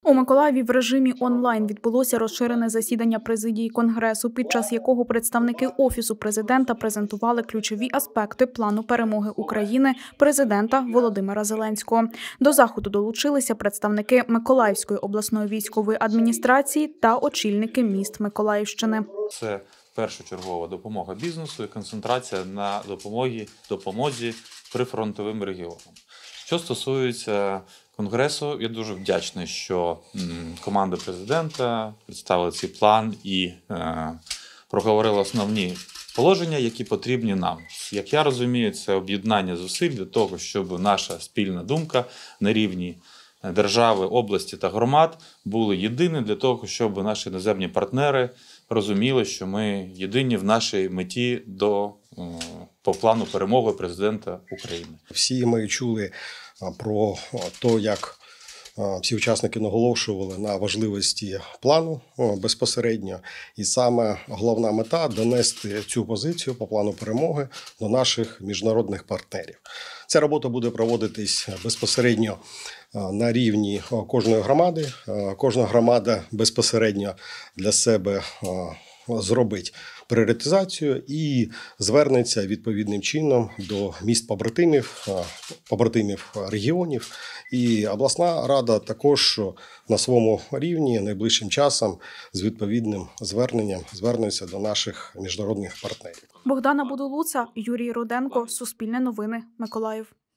У Миколаєві в режимі онлайн відбулося розширене засідання президії Конгресу, під час якого представники Офісу президента презентували ключові аспекти плану перемоги України президента Володимира Зеленського. До заходу долучилися представники Миколаївської обласної військової адміністрації та очільники міст Миколаївщини. Це першочергова допомога бізнесу і концентрація на допомозі прифронтовим регіонам. Що стосується Конгресу, я дуже вдячний, що команда президента представила цей план і проговорила основні положення, які потрібні нам. Як я розумію, це об'єднання зусиль для того, щоб наша спільна думка на рівні держави, області та громад були єдині для того, щоб наші іноземні партнери розуміли, що ми єдині в нашій меті по плану перемоги президента України. Всі ми чули про те, як всі учасники наголошували на важливості плану безпосередньо. І саме головна мета – донести цю позицію по плану перемоги до наших міжнародних партнерів. Ця робота буде проводитись безпосередньо на рівні кожної громади. Кожна громада безпосередньо для себе зробить пріоритизацію і звернеться відповідним чином до міст побратимів регіонів. І обласна рада також на своєму рівні найближчим часом з відповідним зверненням звернеться до наших міжнародних партнерів. Богдана Будулуца, Юрій Руденко, Суспільне новини, Миколаїв.